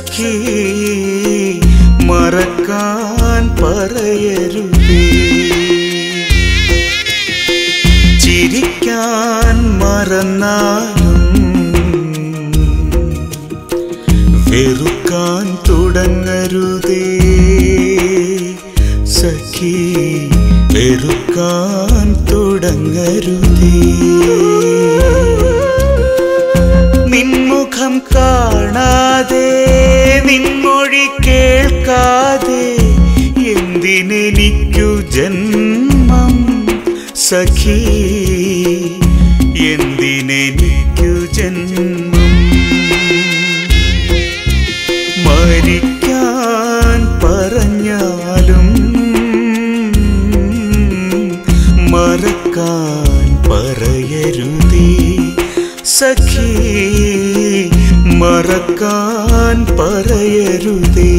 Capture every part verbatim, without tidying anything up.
സഖി മറക്കാൻ പറയരുതേ. ചിരിക്കാൻ മറന്നാലും വെറുക്കാൻ തുടങ്ങരുതേ സഖി, വെറുക്കാൻ തുടങ്ങരുതേ. നിൻമുഖം കാണാതെ നിൻമൊഴി കേൾക്കാതെ എന്തിനെനിക്കു ജന്മം സഖി, എന്തിനെനിക്കു ജന്മം. മരിക്കാൻ പറഞ്ഞാലും മറക്കാൻ പറയരുതേ സഖി, മറക്കാൻ പറയരുതേ.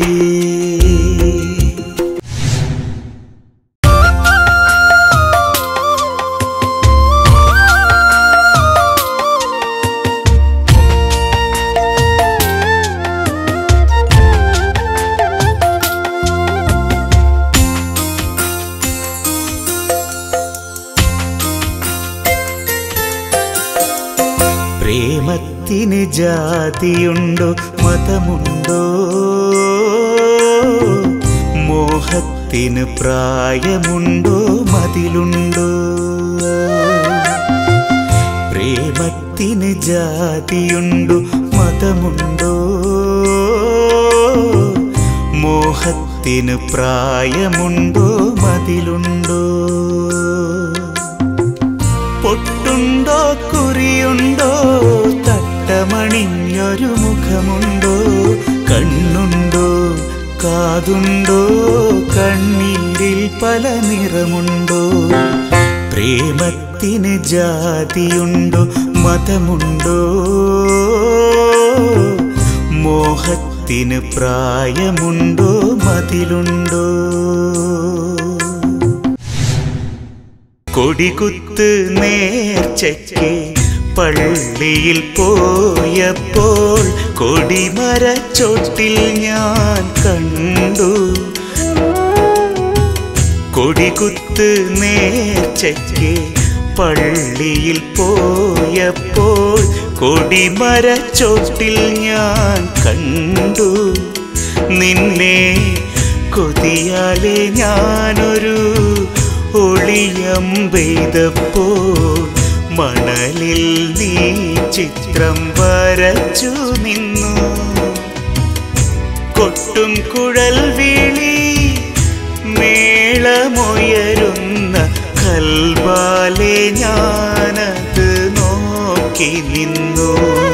പ്രേമത്തിന് ജാതിയുണ്ടോ മതമുണ്ടോ, മോഹത്തിന് പ്രായമുണ്ടോ മതിലുണ്ടോ. പ്രേമത്തിന് ജാതിയുണ്ടോ മതമുണ്ടോ, മോഹത്തിന് പ്രായമുണ്ടോ മതിലുണ്ടോ. പൊട്ടുണ്ടോ കുറിയുണ്ടോ, തട്ടമണിഞ്ഞൊരു മുഖമുണ്ടോ, കണ്ണുണ്ടോ കാതുണ്ടോ, കണ്ണീരിൽ പല നിറമുണ്ടോ. പ്രേമത്തിന് ജാതിയുണ്ടോ മതമുണ്ടോ, മോഹത്തിന് പ്രായമുണ്ടോ മതിലുണ്ടോ. കൊടികുത്ത് നേർച്ചയ്ക്ക് പള്ളിയിൽ പോയപ്പോൾ കൊടിമരച്ചോട്ടിൽ ഞാൻ കണ്ടു. കൊടികുത്ത് നേർച്ചയ്ക്ക് പള്ളിയിൽ പോയപ്പോൾ കൊടിമരച്ചോട്ടിൽ ഞാൻ കണ്ടു. നിന്നെ കൊതിയാലെ ഞാനൊരു ഒളിയമ്പെയ്തപ്പോൾ മണലിൽ നീ ചിത്രം വരച്ചു നിന്നു. കൊട്ടും കുഴൽ വിളി മേളമുയരുന്ന കൽബാലെ ഞാനത് നോക്കി നിന്നു.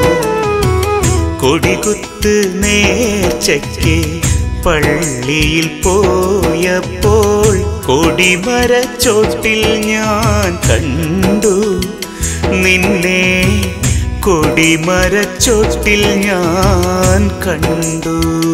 കൊടികുത്ത് നേർച്ചയ്ക്ക് പള്ളിയിൽ പോയപ്പോൾ കൊടിമരച്ചോട്ടിൽ ഞാൻ കണ്ടു. നിന്നെ കൊടിമരച്ചോട്ടിൽ ഞാൻ കണ്ടു.